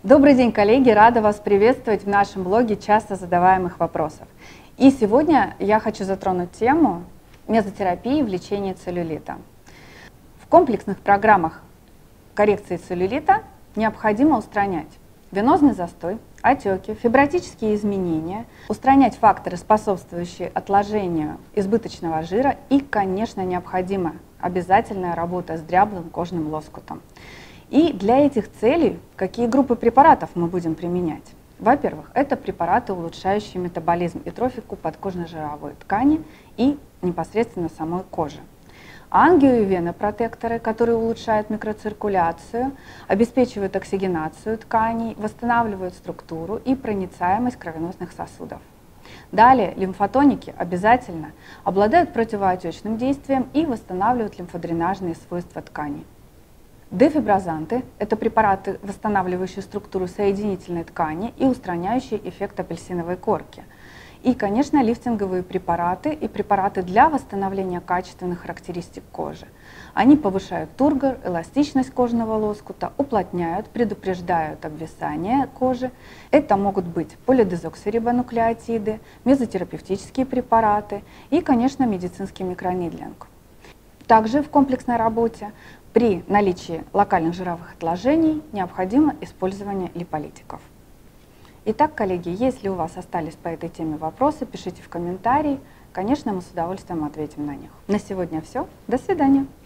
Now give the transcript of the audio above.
Добрый день, коллеги! Рада вас приветствовать в нашем блоге часто задаваемых вопросов. И сегодня я хочу затронуть тему мезотерапии в лечении целлюлита. В комплексных программах коррекции целлюлита необходимо устранять венозный застой, отеки, фибротические изменения, устранять факторы, способствующие отложению избыточного жира, и, конечно, необходима обязательная работа с дряблым кожным лоскутом. И для этих целей какие группы препаратов мы будем применять? Во-первых, это препараты, улучшающие метаболизм и трофику подкожно-жировой ткани и непосредственно самой кожи. Ангиовенопротекторы, которые улучшают микроциркуляцию, обеспечивают оксигенацию тканей, восстанавливают структуру и проницаемость кровеносных сосудов. Далее лимфотоники обязательно обладают противоотечным действием и восстанавливают лимфодренажные свойства тканей. Дефиброзанты – это препараты, восстанавливающие структуру соединительной ткани и устраняющие эффект апельсиновой корки. И, конечно, лифтинговые препараты и препараты для восстановления качественных характеристик кожи. Они повышают тургор, эластичность кожного лоскута, уплотняют, предупреждают обвисание кожи. Это могут быть полидезоксирибонуклеотиды, мезотерапевтические препараты и, конечно, медицинский микронидлинг. Также в комплексной работе при наличии локальных жировых отложений необходимо использование липолитиков. Итак, коллеги, если у вас остались по этой теме вопросы, пишите в комментарии. Конечно, мы с удовольствием ответим на них. На сегодня все. До свидания.